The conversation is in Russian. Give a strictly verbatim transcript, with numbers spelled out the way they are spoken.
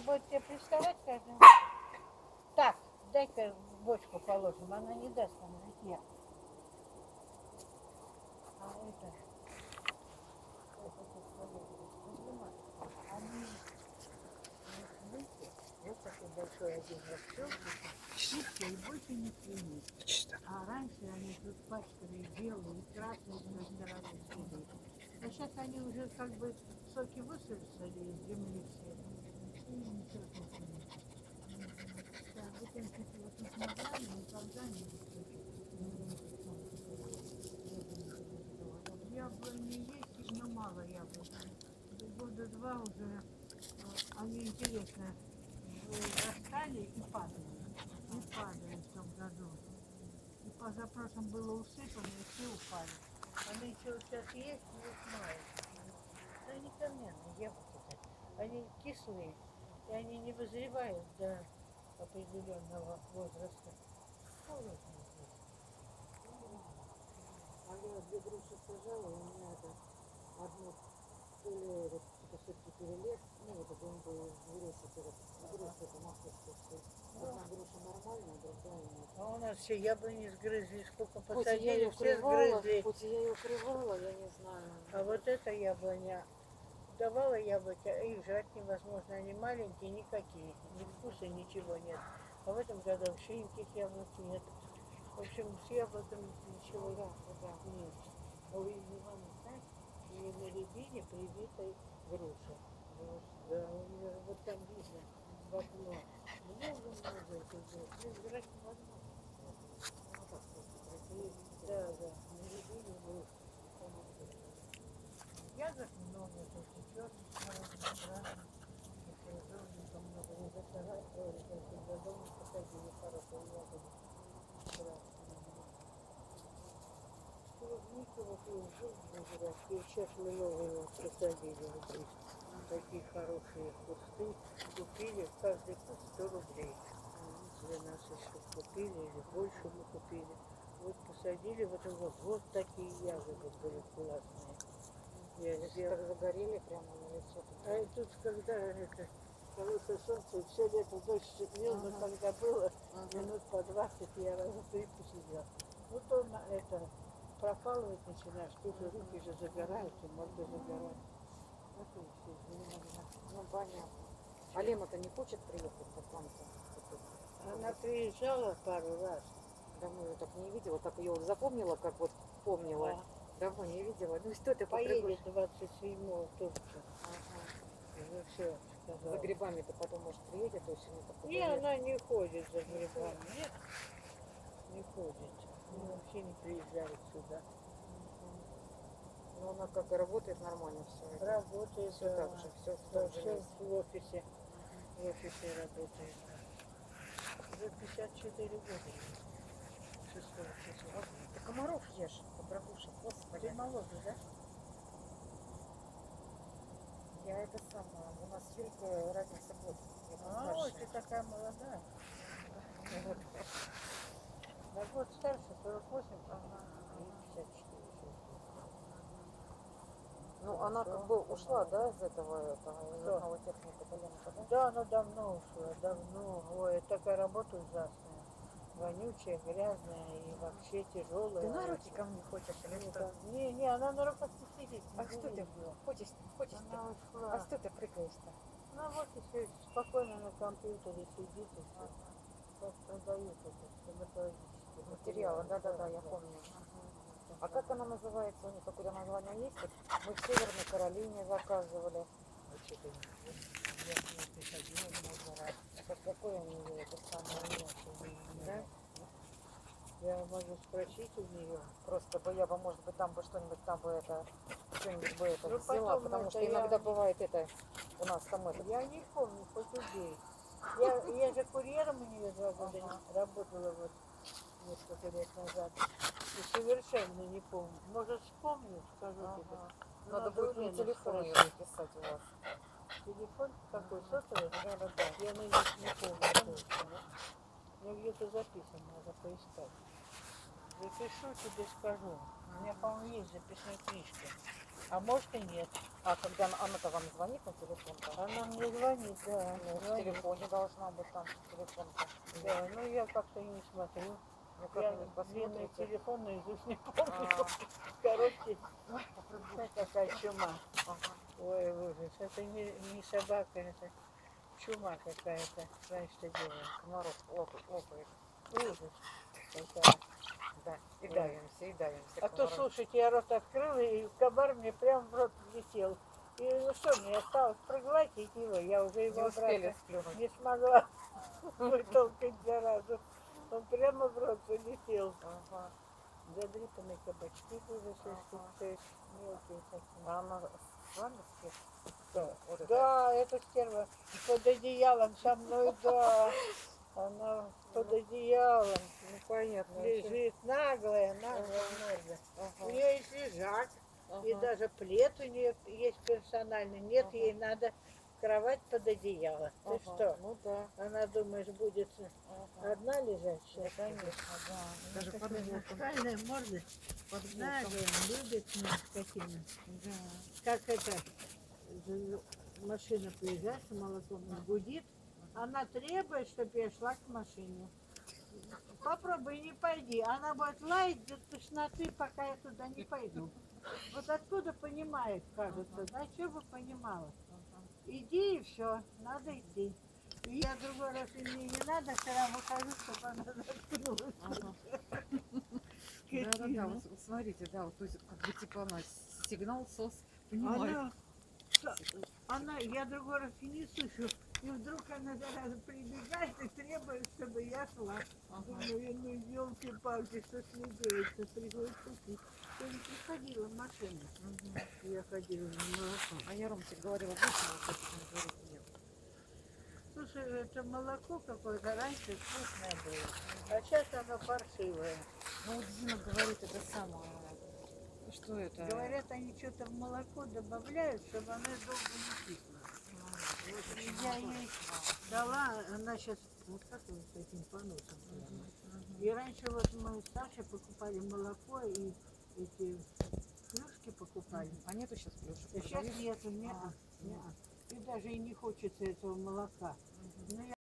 будет тебе приставать каждый раз. Так, дай-ка в бочку положим, она не даст нам житья. А это... Они вот такой большой один рассел, и больше не свинит. А раньше они тут пачкали белые, красные, с той стороны цвели. А сейчас они уже как бы соки высосали из земли все. И ничего тут нет. Да, вот им чуть вот тут ногами, никогда не высохнет. Яблони есть, но мало яблок. Года два уже они, интересно, растали и падали. И падали в том году. И позапрошлом было усыпано, и все упали. Они еще сейчас есть, не знаю. Но они каменные яблоки-то. Они кислые, и они не вызревают до определенного возраста. А я две груши сажала, и у меня это одно то ли вот это все-таки перелез, ну вот это он был выросший этот, груша это московская. Одна груша нормальная, другая нет. А у нас все яблони сгрызли, сколько Хоть я посадили, ее все укрывала, сгрызли. хоть я ее укрывала, я не знаю. А вот эта яблоня давала яблоки, их жрать невозможно, они маленькие, никакие, ни вкуса, ничего нет. А в этом году вообще никаких яблок нет. В общем, с яблоками ничего да, да. нет. А у Ивана, знаешь, у нее на рябине привитой груша. Вот, да, у нее вот там видно в окно. Много-много этих груш. Их жрать невозможно. Да, да, на рябине груша. Ягод много, тут и черных, разных, разных. Крыжовника много. Не засажали, за дом посадили хорошие ягоды. Клубники вот и уже говорят, и сейчас мы новые вот посадили вот здесь. Такие хорошие кусты. Купили каждый куст сто рублей. двенадцать штук купили или больше мы купили. Вот посадили, вот, вот, вот такие ягоды были классные. Я Так загорели прямо на лицо. А тут когда это, колесо солнца, все лето дождь щипнил, ага. Но когда было, ага. Минут по двадцать я раза три посидела. Вот он это пропалывать начинаешь, тут же руки же загораются, морды загорают. Вот и все, ну понятно. А Лема-то не хочет приехать по танцам? Она приезжала пару раз. Давно ее так не видела, так ее запомнила, как вот помнила. Ага. Давно не видела. Ну что ты поедет двадцать седьмого в Турцию. Ага. Ну все, сказала. За грибами-то потом, может, приедет осенью? Не, она не ходит за грибами. Нет, не ходит. Она вообще не приезжает сюда. Ну она как и работает нормально все. Работает. Все да. так же, все, да, все в офисе. В офисе работает. Уже пятьдесят четыре года. шестого числа. Ты комаров ешь, побрагушек, господи. Ты моложе, да? Я это самое, у нас с Юлькой разница год. А, ой, ты такая молодая. На год старше, сорок восемь, ага, пятьдесят четыре. Ну, она что? Как бы ушла, да, из этого, этого инженерного техника, да? Да, она давно ушла, давно. Ой, такая работа ужасная. Вонючая, грязная и вообще тяжелая. Ты на руки ко мне хочешь или что? Не, не, она на руках не сидит. А что ты хочешь, хочешь она ты? Ушла. А что ты прыгаешь-то? Ну вот еще спокойно на компьютере сидит и все. Как продают это, стоматологические материалы. Да-да-да, я помню. Ага. А как она называется? У них какое-то название есть? Мы в Северной Каролине заказывали. Я к ней приходила много раз. А какое у нее это самое? Да? Я могу спросить у нее. Просто бы я бы, может быть, там бы что-нибудь там бы это, что-нибудь бы это ну, взяла, потому что иногда я... бывает это у нас там это. Я не помню, хоть убей. Я, я же курьером у нее два года ага. работала вот несколько лет назад. И совершенно не помню. Может, вспомню, скажу ага. тебе. Надо, Надо будет мне телефон ее записать у вас. Телефон какой? Сотовый? Да, да, да. Я на них не помню точно. У меня где-то записан, надо поискать. Запишу, тебе скажу. У меня, по-моему, есть записная книжка. А может и нет. А когда она- она-то вам звонит на телефон-то? Она мне звонит, да. Ну, в звонит. телефоне должна быть там телефон-то. Да, ну я как-то и не смотрю. Ну, Я как-нибудь длинный посмотрите. телефон наизусть не помню. А. Короткий. Ой, попробуй. Ну, какая чума. Ага. Ой, ужас. Это не, не собака, это чума какая-то. Знаешь, что делает. Комаров лопает, лопает. Ужас. Какая. Да, и Ой. давимся, и давимся. А то, комаров. слушайте, я рот открыла, и комар мне прям в рот влетел. И ну что, мне осталось проглотить его. Я уже Не его успели обратно сплюнуть. не смогла вытолкать заразу. Он прямо в рот залетел. Ага. Задрипанные кабачки уже Ага. штук шесть, мелкие такие. А она с вами спит? Да, Вот это. да, эта стерва под одеялом со мной, да. Она под одеялом Ну, понятно. лежит, наглая, наглая морда. У Ага. нее есть лежак, и Ага. даже плед у нее есть персональный. Нет, Ага. ей надо кровать под одеяло. Ты Ага. что? Ну да. Она, думаешь, будет Ага. одна лежать Да, сейчас? конечно, да. Даже под боком. Нахальная морда, Под боком. наглая, любит меня скотина. Да. Как это, з- машина приезжает, с молоком гудит, она требует, чтобы я шла к машине. Попробуй, не пойди. Она будет лаять до тошноты, пока я туда не пойду. Вот откуда понимает, кажется, да, что бы понимала. Ага. Иди и все, надо идти. И я другой раз, и мне не надо, все равно хожу, чтобы она заткнулась. Ага. Да, да, да, вот, вот смотрите, да, вот, то есть, как бы, типа, она сигнал СОС понимает. Она, она, я другой раз и не слышу. И вдруг она зараза прибегает и требует, чтобы я шла. Ага. Думаю, ну елки-палки, что с ней делается, приходится идти. Я не приходила в машину. Мгм. Я ходила в молоко. А я Ромчик говорила, вот вот это не говорит, нет. Слушай, это молоко какое-то раньше вкусное было, а сейчас оно паршивое. Ну, вот Зина говорит это самое, что это? Говорят, они что-то в молоко добавляют, чтобы оно долго не кисло. Вот и я ей дала, она сейчас вот как вот с этим поносом. прямо. И раньше вот мы с Сашей покупали молоко и эти плюшки покупали. А нету сейчас плюшек? А сейчас продают? нету, не, А, и даже и не хочется этого молока. Мгм. Ну,